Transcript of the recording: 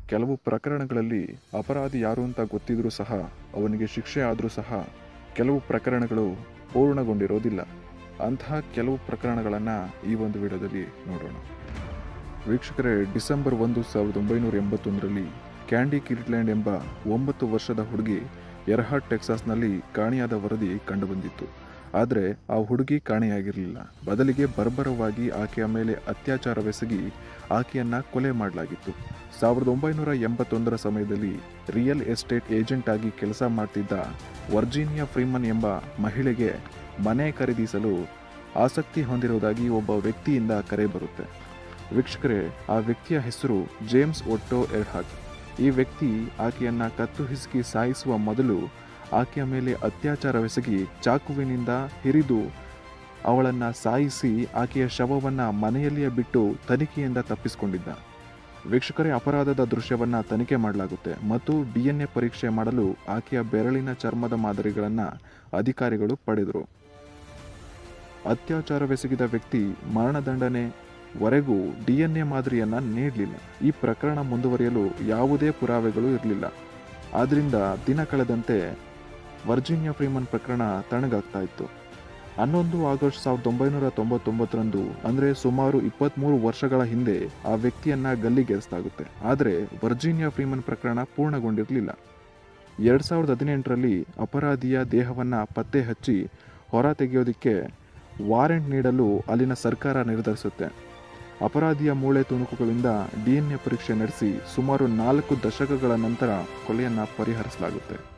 ಕೆಲವು ಪ್ರಕರಣಗಳಲ್ಲಿ ಅಪರಾಧಿ ಯಾರು ಅಂತ ಗೊತ್ತಿದ್ರೂ ಸಹ ಅವನಿಗೆ ಶಿಕ್ಷೆ ಆದರೂ ಸಹ ಕೆಲವು ಪ್ರಕರಣಗಳು ಪೂರ್ಣಗೊಂಡಿರೋದಿಲ್ಲ. ಅಂತಹ ಕೆಲವು ಪ್ರಕರಣಗಳನ್ನು ಈ ಒಂದು ವಿಡಿಯೋದಲ್ಲಿ ನೋಡೋಣ. ವೀಕ್ಷಕರೇ, ಡಿಸೆಂಬರ್ 1, 1981ರಲ್ಲಿ ಕ್ಯಾಂಡಿ ಕಿರ್ಟ್ಲ್ಯಾಂಡ್ ಎಂಬ 9 ವರ್ಷದ ಹುಡುಗಿ ಎರ್ಹಾಟ್ ಟೆಕ್ಸಾಸ್ನಲ್ಲಿ ಕಾಣೆಯಾದ ವರದಿ ಕಂಡುಬಂದಿತ್ತು. ಆದರೆ ಆ ಹುಡುಗಿ ಕಾಣೆಯಾಗಿರಲಿಲ್ಲ. ಬದಲಿಗೆ ಬರ್ಬರವಾಗಿ ಆಕೆಯ ಮೇಲೆ ಅತ್ಯಾಚಾರವೆಸಗಿ ಆಕೆಯನ್ನು ಕೊಲೆ ಮಾಡಲಾಗಿತ್ತು. 1981ರ ಸಮಯದಲ್ಲಿ ರಿಯಲ್ ಎಸ್ಟೇಟ್ ಏಜೆಂಟ್ ಆಗಿ ಕೆಲಸ ಮಾಡ್ತಿದ್ದ ವರ್ಜೀನಿಯಾ ಫ್ರೀಮನ್ ಎಂಬ ಮಹಿಳೆಗೆ ಮನೆ ಖರೀದಿಸಲು ಆಸಕ್ತಿ ಹೊಂದಿರುವುದಾಗಿ ಒಬ್ಬ ವ್ಯಕ್ತಿಯಿಂದ ಕರೆ ಬರುತ್ತೆ. ವೀಕ್ಷಕರೇ, ಆ ವ್ಯಕ್ತಿಯ ಹೆಸರು ಜೇಮ್ಸ್ ಒಟ್ಟೋ ಎರ್ಹಾಟ್. ಈ ವ್ಯಕ್ತಿ ಆಕೆಯನ್ನು ಕತ್ತು ಹಿಸುಕಿ ಸಾಯಿಸುವ ಮೊದಲು ಆಕೆಯ ಮೇಲೆ ಅತ್ಯಾಚಾರವೆಸಗಿ ಚಾಕುವಿನಿಂದ ಹಿರಿದು ಅವಳನ್ನು ಸಾಯಿಸಿ ಆಕೆಯ ಶವವನ್ನು ಮನೆಯಲ್ಲಿಯೇ ಬಿಟ್ಟು ತನಿಖೆಯಿಂದ ತಪ್ಪಿಸಿಕೊಂಡಿದ್ದ. ವೀಕ್ಷಕರೇ, ಅಪರಾಧದ ದೃಶ್ಯವನ್ನು ತನಿಖೆ ಮಾಡಲಾಗುತ್ತೆ ಮತ್ತು DNA ಪರೀಕ್ಷೆ ಮಾಡಲು ಆಕೆಯ ಬೆರಳಿನ ಚರ್ಮದ ಮಾದರಿಗಳನ್ನು ಅಧಿಕಾರಿಗಳು ಪಡೆದರು. ಅತ್ಯಾಚಾರವೆಸಗಿದ ವ್ಯಕ್ತಿ ಮರಣದಂಡನೆವರೆಗೂ DNA ಮಾದರಿಯನ್ನು ನೀಡಲಿಲ್ಲ. ಈ ಪ್ರಕರಣ ಮುಂದುವರಿಯಲು ಯಾವುದೇ ಪುರಾವೆಗಳು ಇರಲಿಲ್ಲ. ಆದ್ದರಿಂದ ದಿನ ಕಳೆದಂತೆ ವರ್ಜೀನಿಯಾ ಫ್ರೀಮನ್ ಪ್ರಕರಣ ತಣ್ಣಗಾಗ್ತಾ ಇತ್ತು. 11 ಆಗಸ್ಟ್ 1999ರಂದು, ಅಂದರೆ ಸುಮಾರು 23 ವರ್ಷಗಳ ಹಿಂದೆ ಆ ವ್ಯಕ್ತಿಯನ್ನು ಗಲ್ಲಿಗೇರಿಸಲಾಗುತ್ತೆ. ಆದರೆ ವರ್ಜೀನಿಯಾ ಫ್ರೀಮನ್ ಪ್ರಕರಣ ಪೂರ್ಣಗೊಂಡಿರಲಿಲ್ಲ. 2018ರಲ್ಲಿ ಅಪರಾಧಿಯ ದೇಹವನ್ನು ಪತ್ತೆ ಹಚ್ಚಿ ಹೊರ ತೆಗೆಯೋದಕ್ಕೆ ವಾರೆಂಟ್ ನೀಡಲು ಅಲ್ಲಿನ ಸರ್ಕಾರ ನಿರ್ಧರಿಸುತ್ತೆ. ಅಪರಾಧಿಯ ಮೂಳೆ ತುಣುಕುಗಳಿಂದ DNA ಪರೀಕ್ಷೆ ನಡೆಸಿ ಸುಮಾರು 4 ದಶಕಗಳ ನಂತರ ಕೊಲೆಯನ್ನು ಪರಿಹರಿಸಲಾಗುತ್ತೆ.